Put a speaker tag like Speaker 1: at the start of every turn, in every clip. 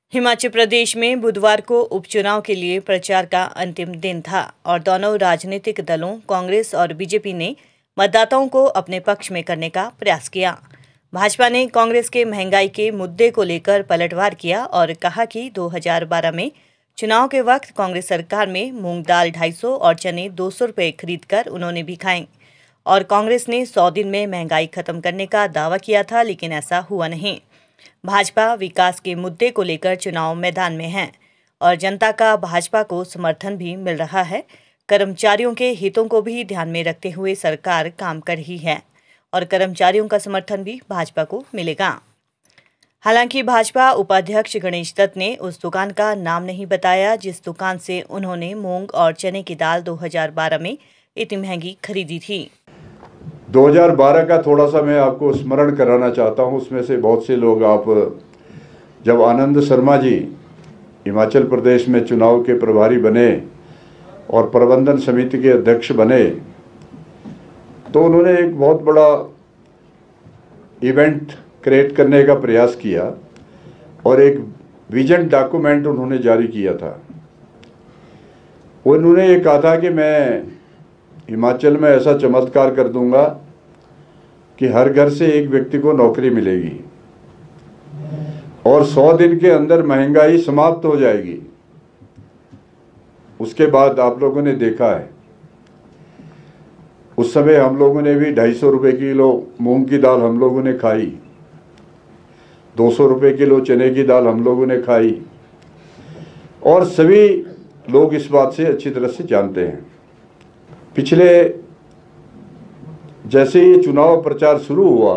Speaker 1: हिमाचल प्रदेश में बुधवार को उपचुनाव के लिए प्रचार का अंतिम दिन था और दोनों राजनीतिक दलों कांग्रेस और बीजेपी ने मतदाताओं को अपने पक्ष में करने का प्रयास किया। भाजपा ने कांग्रेस के महंगाई के मुद्दे को लेकर पलटवार किया और कहा कि 2012 में चुनाव के वक्त कांग्रेस सरकार में मूंग दाल 250 और चने 200 रुपये खरीदकर उन्होंने भी खाए और कांग्रेस ने 100 दिन में महंगाई खत्म करने का दावा किया था, लेकिन ऐसा हुआ नहीं। भाजपा विकास के मुद्दे को लेकर चुनाव मैदान में है और जनता का भाजपा को समर्थन भी मिल रहा है। कर्मचारियों के हितों को भी ध्यान में रखते हुए सरकार काम कर रही है और कर्मचारियों का समर्थन भी भाजपा को मिलेगा। हालांकि भाजपा उपाध्यक्ष गणेश दत्त ने उस दुकान का नाम नहीं बताया जिस दुकान से उन्होंने मूंग और चने की दाल 2012 में इतनी महंगी खरीदी थी।
Speaker 2: 2012 का थोड़ा सा मैं आपको स्मरण कराना चाहता हूं। उसमें से बहुत से लोग आप जब आनंद शर्मा जी हिमाचल प्रदेश में चुनाव के प्रभारी बने और प्रबंधन समिति के अध्यक्ष बने तो उन्होंने एक बहुत बड़ा इवेंट क्रिएट करने का प्रयास किया और एक विजन डॉक्यूमेंट उन्होंने जारी किया था। उन्होंने ये कहा था कि मैं हिमाचल में ऐसा चमत्कार कर दूंगा कि हर घर से एक व्यक्ति को नौकरी मिलेगी और 100 दिन के अंदर महंगाई समाप्त हो जाएगी। उसके बाद आप लोगों ने देखा है, उस समय हम लोगों ने भी 250 रुपये किलो मूंग की दाल हम लोगों ने खाई, 200 रुपये किलो चने की दाल हम लोगों ने खाई और सभी लोग इस बात से अच्छी तरह से जानते हैं। पिछले जैसे ही चुनाव प्रचार शुरू हुआ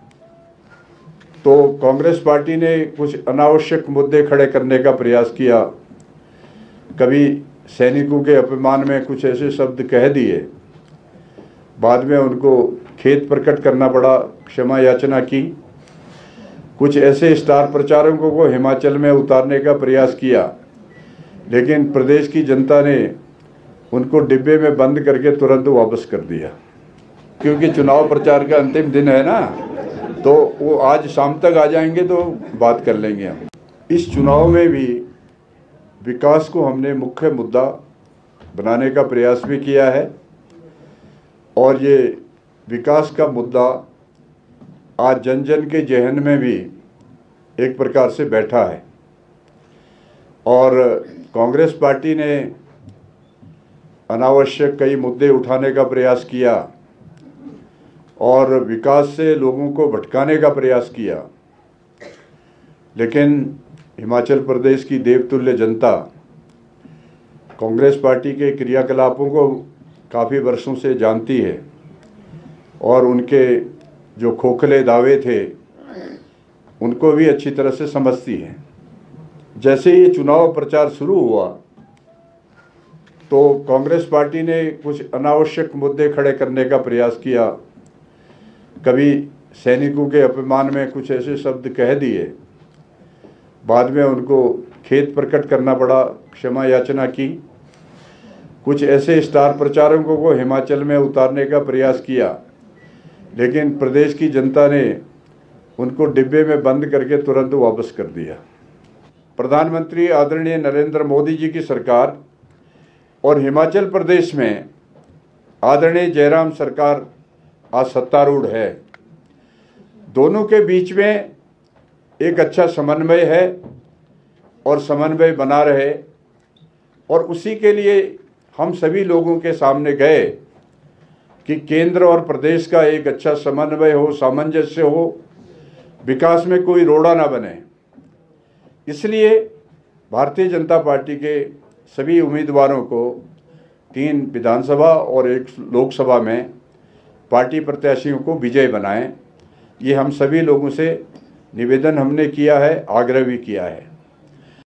Speaker 2: तो कांग्रेस पार्टी ने कुछ अनावश्यक मुद्दे खड़े करने का प्रयास किया। कभी सैनिकों के अपमान में कुछ ऐसे शब्द कह दिए, बाद में उनको खेद प्रकट करना पड़ा, क्षमा याचना की। कुछ ऐसे स्टार प्रचारकों को हिमाचल में उतारने का प्रयास किया, लेकिन प्रदेश की जनता ने उनको डिब्बे में बंद करके तुरंत वापस कर दिया। क्योंकि चुनाव प्रचार का अंतिम दिन है ना, तो वो आज शाम तक आ जाएंगे तो बात कर लेंगे हम। इस चुनाव में भी विकास को हमने मुख्य मुद्दा बनाने का प्रयास भी किया है और ये विकास का मुद्दा आज जन जन के जहन में भी एक प्रकार से बैठा है और कांग्रेस पार्टी ने अनावश्यक कई मुद्दे उठाने का प्रयास किया और विकास से लोगों को भटकाने का प्रयास किया, लेकिन हिमाचल प्रदेश की देवतुल्य जनता कांग्रेस पार्टी के क्रियाकलापों को काफ़ी वर्षों से जानती है और उनके जो खोखले दावे थे उनको भी अच्छी तरह से समझती है। जैसे ही चुनाव प्रचार शुरू हुआ तो कांग्रेस पार्टी ने कुछ अनावश्यक मुद्दे खड़े करने का प्रयास किया। कभी सैनिकों के अपमान में कुछ ऐसे शब्द कह दिए, बाद में उनको खेद प्रकट करना पड़ा, क्षमा याचना की। कुछ ऐसे स्टार प्रचारकों को हिमाचल में उतारने का प्रयास किया, लेकिन प्रदेश की जनता ने उनको डिब्बे में बंद करके तुरंत वापस कर दिया। प्रधानमंत्री आदरणीय नरेंद्र मोदी जी की सरकार और हिमाचल प्रदेश में आदरणीय जयराम सरकार आज सत्तारूढ़ है। दोनों के बीच में एक अच्छा समन्वय है और समन्वय बना रहे और उसी के लिए हम सभी लोगों के सामने गए कि केंद्र और प्रदेश का एक अच्छा समन्वय हो, सामंजस्य हो, विकास में कोई रोड़ा ना बने। इसलिए भारतीय जनता पार्टी के सभी उम्मीदवारों को 3 विधानसभा और 1 लोकसभा में पार्टी प्रत्याशियों को विजय बनाएं। ये हम सभी लोगों से निवेदन हमने किया है, आग्रह भी किया है।